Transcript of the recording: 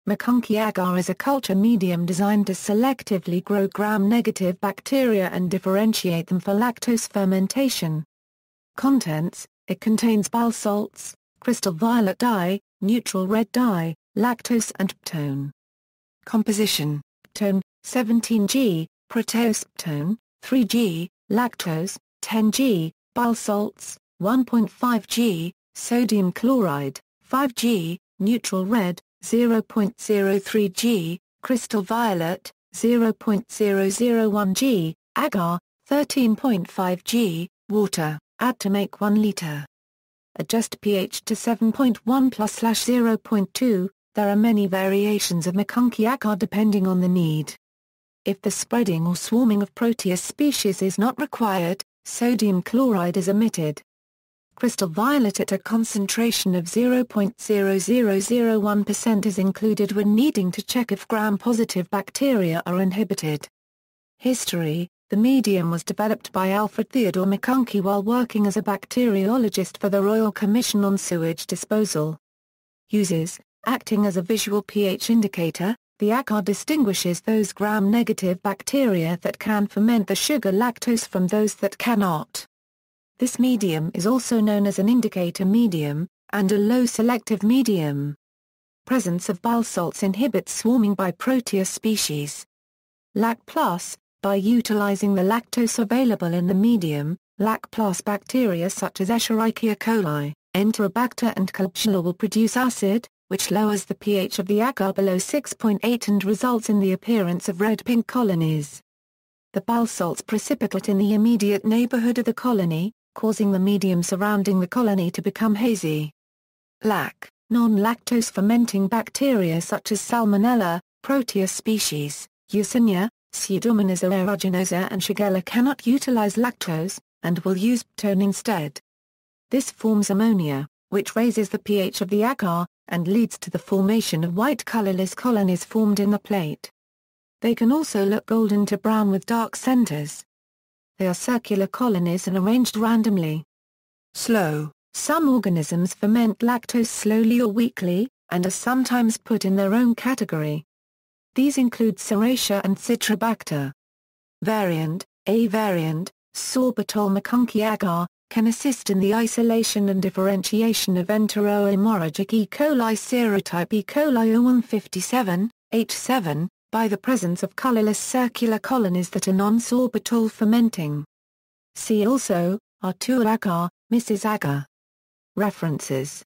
MacConkey agar is a culture medium designed to selectively grow gram-negative bacteria and differentiate them for lactose fermentation. Contents: it contains bile salts, crystal violet dye, neutral red dye, lactose and ptone. Composition: ptone, 17G, proteose ptone, 3G, lactose, 10G, bile salts, 1.5G, sodium chloride, 5G, neutral red, 0.03G, crystal violet, 0.001G, agar, 13.5G, water, add to make 1 liter. Adjust pH to 7.1 +/0.2. There are many variations of MacConkey agar depending on the need. If the spreading or swarming of Proteus species is not required, sodium chloride is omitted. Crystal violet at a concentration of 0.0001% is included when needing to check if gram-positive bacteria are inhibited. History: the medium was developed by Alfred Theodore MacConkey while working as a bacteriologist for the Royal Commission on Sewage Disposal. Uses: acting as a visual pH indicator, the agar distinguishes those gram-negative bacteria that can ferment the sugar lactose from those that cannot. This medium is also known as an indicator medium, and a low-selective medium. Presence of bile salts inhibits swarming by Proteus species. Lac+: by utilizing the lactose available in the medium, Lac+ bacteria such as Escherichia coli, Enterobacter and Klebsiella will produce acid, which lowers the pH of the agar below 6.8 and results in the appearance of red-pink colonies. The bile salts precipitate in the immediate neighborhood of the colony, causing the medium surrounding the colony to become hazy. Lac: non-lactose fermenting bacteria such as Salmonella, Proteus species, Yersinia, Pseudomonas aeruginosa and Shigella cannot utilize lactose, and will use ptone instead. This forms ammonia, which raises the pH of the agar, and leads to the formation of white colorless colonies formed in the plate. They can also look golden to brown with dark centers. They are circular colonies and arranged randomly. Slow: some organisms ferment lactose slowly or weakly, and are sometimes put in their own category. These include Serratia and Citrobacter. Variant: a variant, sorbitol MacConkey agar, can assist in the isolation and differentiation of enterohemorrhagic E. coli serotype E. coli 0157, H7, by the presence of colorless circular colonies that are non-sorbitol fermenting. See also, Artur agar, Mrs. agar. References